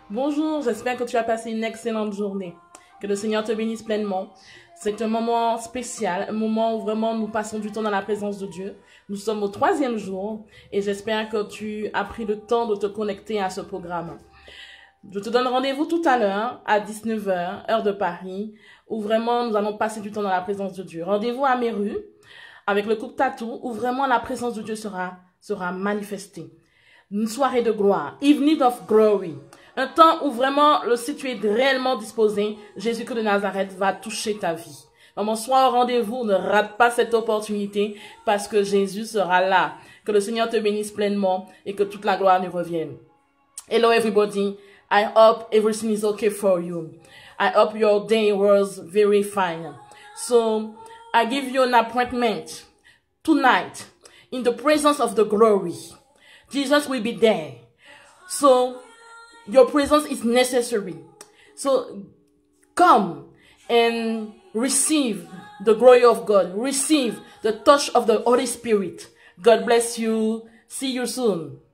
Bonjour, j'espère que tu as passé une excellente journée. Que le Seigneur te bénisse pleinement. C'est un moment spécial, un moment où vraiment nous passons du temps dans la présence de Dieu. Nous sommes au 3e jour et j'espère que tu as pris le temps de te connecter à ce programme. Je te donne rendez-vous tout à l'heure à 19 h, heure de Paris, où vraiment nous allons passer du temps dans la présence de Dieu. Rendez-vous à Méru avec le couple Tatou, où vraiment la présence de Dieu sera manifestée. Une soirée de gloire, evening of glory. Un temps où vraiment, si tu es réellement disposé, Jésus-Christ de Nazareth va toucher ta vie. Maman, sois au rendez-vous, ne rate pas cette opportunité parce que Jésus sera là. Que le Seigneur te bénisse pleinement et que toute la gloire lui revienne. Hello everybody, I hope everything is okay for you. I hope your day was very fine. So, I give you an appointment tonight in the presence of the glory. Jesus will be there. So, your presence is necessary. So, come and receive the glory of God. Receive the touch of the Holy Spirit. God bless you. See you soon.